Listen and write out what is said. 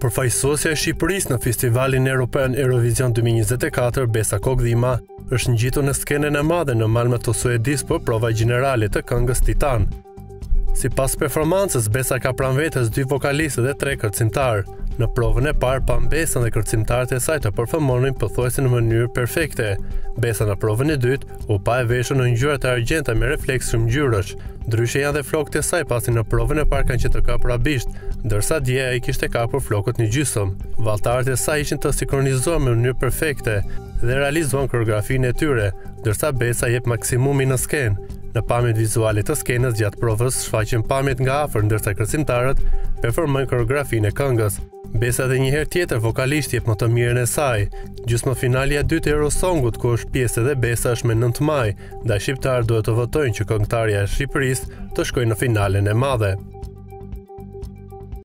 Përfaqësuesja e Shqipërisë në Festivalin Evropian Eurovision 2024, Besa Kokdhima, është ngjitur në skenën e madhe në Malmö të Suedis për prova gjenerale të këngës Titan. Sipas performancës, Besa ka pranë vetes 2 vokalistë dhe 3 kërcimtarë. Në provën e parë, pam Besën dhe kërcimtarët e saj të performonin pothuajse në mënyrë perfekte. Besa në provën e dytë u pa e veshur në ngjyra të argjendta me refleks shumë ngjyrash. Ndryshe janë dhe flokët e saj pasi në provën e parë kanë qenë të kapur abisht, ndërsa dje ai kishte kapur flokët në gjysmë. Valltarët e saj ishin të sinkronizuar në mënyrë perfekte dhe realizuan koreografinë e tyre, ndërsa Besa jep maksimumin në skenë. Në pamjet vizuale të skenës gjatë provës shfaqen pamjet nga afër, ndërsa kërcimtarët performojnë koreografinë e këngës. Besa edhe një herë tjetër vokalisht jep më të mirën e saj. Gjysmëfinalja e dytë e Eurosongut, ku është pjesë edhe Besa, është me 9 maj, ndaj shqiptarët duhet të votojnë që këngëtarja e Shqipërisë të shkojë në finalen e madhe.